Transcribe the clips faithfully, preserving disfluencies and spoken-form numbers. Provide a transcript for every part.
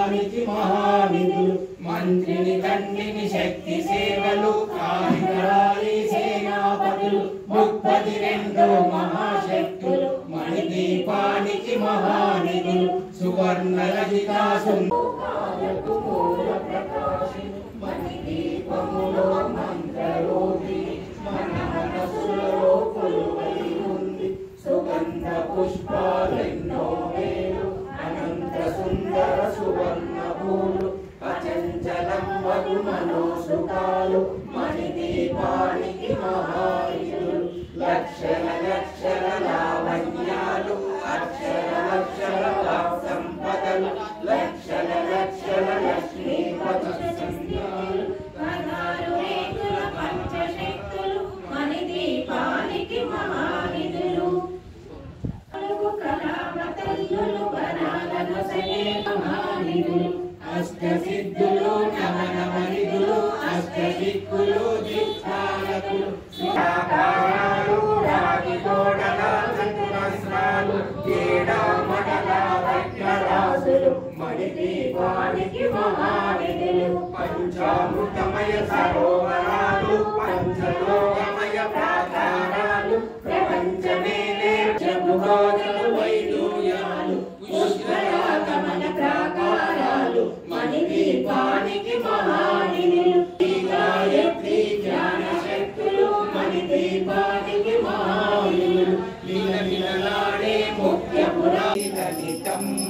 పానికి మహానిధులు మంత్రిని తండ్రిని శక్తి సేవలు కారికరాలి సేనాపతులు ముప్పది రెండు మహాశక్తులు మణిదీపానికి మహానిధులు సువర్ణ రజితాసు మణిదీపములో మంత్రరూపి మన మనసులో కొలువై ఉంది సుగంధ పుష్పాలెన్నో వేలు అనంత సుందర సువర్ణ పూలు అచంచలం వగు మనోసుకాలు మణిదీపానికి మహాయులు లక్షల లక్షల లావణ్యాలు అక్షర లక్షల సంపదలు లక్షల లక్షల లక్ష్మీపతి సంధ్యాలు పంచశక్తులు మణిదీపానికి మహానిధులు కళావతల్లులు వరాలను సగే మహానిధులు అష్టసిద్ధులు నవనవనిధులు అష్టదిక్కులు దిక్పాలకులు సుధాకారాలు రాగి గోడల చతురస్రాలు ఏడామడల రత్నరాసులు మణిదీపానికి మహానిధులు పంచామృతమయ సరోవరాలు పంచలోకమయ ప్రాకారాలు ప్రపంచమే జగురాజలు వైదూయాలు పుష్కరాగమన ప్రాకారాలు మణిదీపానికి మహానిధులు గాయత్రి జ్ఞాన శక్తులు మణిదీపానికి మహానిధులు లీలలాడే ముఖ్యపురాణి లలితమ్మ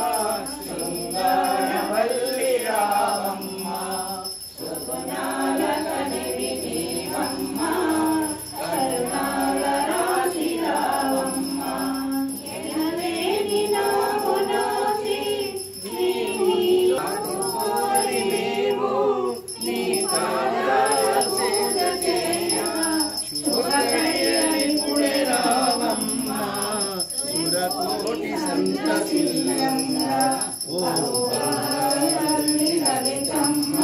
శృంగారవల్లి రామమ్మ సుగుణాల కనివి నీవమ్మ కరుణాల రాశి రామమ్మ ఎనలేని నామనాసి నీని ఆకుకోరి మేము నీ పాదాల పూజ చేయ శుభకయ్యని పుడే రామమ్మ సురకోటి సంతసిల్లమ్మ ఓ వల్లి లలితమ్మ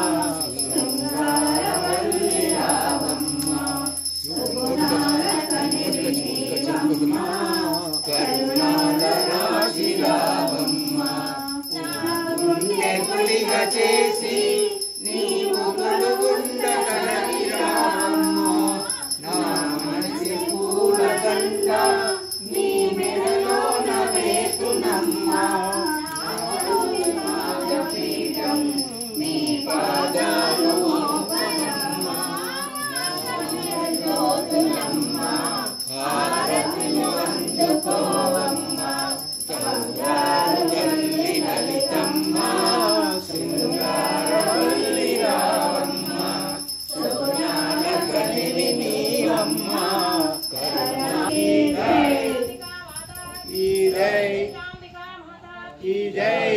శృంగారవల్లి రామమ్మ సుగుణాల కనివి నీవమ్మ కరుణాల రాశి రామమ్మ గుండె గుడిగా చేసి నీవు గొలుగుండ కలవి రామమ్మ నా మనసి పూల దండ నీ మెడలో నవేతునమ్మ పీఠం నీ పాదాలు మోపనమ్మ జ్యోతులమ్మ హారతులు అందుకోవమ్మ గంగారువల్లి లలితమ్మ శృంగారవల్లి రామమ్మ సుగుణాల కనివి నీవమ్మ కరుణాకీ జై ఈ జై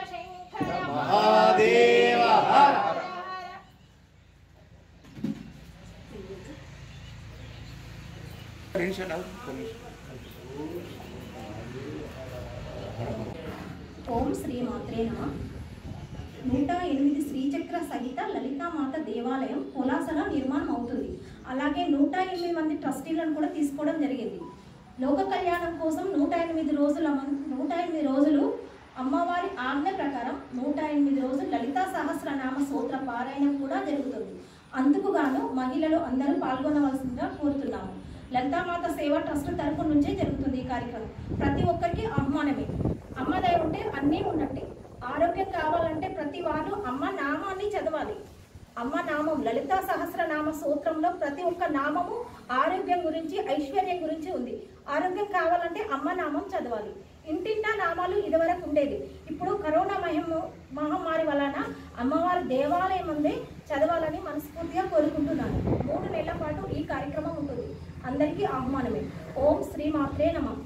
మహాదేవ ఓం శ్రీ మాత్రే నమః. నూట ఎనిమిది శ్రీచక్ర సహిత లలితామాత దేవాలయం పొలాసలో నిర్మాణం అవుతుంది. అలాగే నూట ఎనిమిది మంది ట్రస్టీలను కూడా తీసుకోవడం జరిగింది. లోక కళ్యాణం కోసం నూట ఎనిమిది రోజుల నూట ఎనిమిది రోజులు అమ్మవారి ఆజ్ఞ ప్రకారం నూట ఎనిమిది రోజులు లలితా సహస్రనామ స్తోత్ర పారాయణం కూడా జరుగుతుంది. అందుకు గాను మహిళలు అందరూ పాల్గొనవలసిందిగా కోరుతున్నాము. లలితామాత సేవా ట్రస్ట్ తరపు నుంచే జరుగుతుంది ఈ కార్యక్రమం. ప్రతి ఒక్కరికి ఆహ్వానమే. అమ్మ దయ ఉంటే అన్నీ ఉన్నట్టే. ఆరోగ్యం కావాలంటే ప్రతి వారు అమ్మ నామాన్ని చదవాలి. అమ్మ నామం లలితా సహస్రనామ స్తోత్రంలో ప్రతి ఒక్క నామము ఆరోగ్యం గురించి ఐశ్వర్యం గురించి ఉంది. ఆరోగ్యం కావాలంటే అమ్మ నామం చదవాలి. ఇంటింటా నామాలు ఇదివరకు ఉండేది. ఇప్పుడు కరోనా మహిమ మహమ్మారి వలన అమ్మవారి దేవాలయం అందే చదవాలని మనస్ఫూర్తిగా కోరుకుంటున్నాను. మూడు నెలల పాటు ఈ కార్యక్రమం ఉంటుంది. అందరికీ ఆహ్వానమే. ఓం శ్రీ మాత్రే నమః.